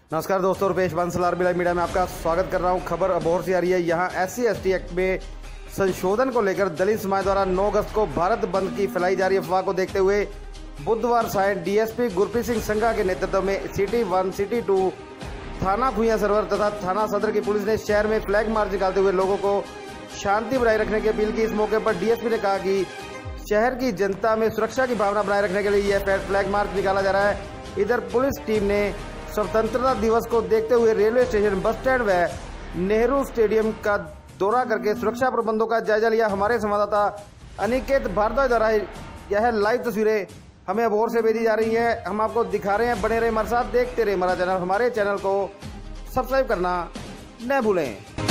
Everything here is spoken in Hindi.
नमस्कार दोस्तों, Rupesh Bansal RB live media में आपका स्वागत कर रहा हूं। खबर अबोहर से आ रही है। यहां SC/ST एक्ट में संशोधन को लेकर दलित समाज द्वारा 9 अगस्त को भारत बंद की फैलाई जा रही अफवाह को देखते हुए बुधवार साय DSP गुरप्रीत सिंह संघा के नेतृत्व में सिटी 1, सिटी 2, थाना खुइया सरवर तथा थाना सदर की पुलिस ने शहर में फ्लैग मार्च निकालते हुए लोगों को शांति बनाए रखने की अपील की। इस मौके पर DSP ने कहा कि शहर की जनता में सुरक्षा की भावना बनाए रखने के लिए यह फ्लैग मार्च निकाला जा रहा है। इधर पुलिस टीम ने स्वतंत्रता दिवस को देखते हुए रेलवे स्टेशन, बस स्टैंड व नेहरू स्टेडियम का दौरा करके सुरक्षा प्रबंधों का जायजा लिया। हमारे संवाददाता अनिकेत भारद्वाज द्वारा यह लाइव तस्वीरें हमें अबोहर से भेजी जा रही है। हम आपको दिखा रहे हैं। बने रहे हमारे साथ, देखते रहे हमारा चैनल। हमारे चैनल को सब्सक्राइब करना न भूलें।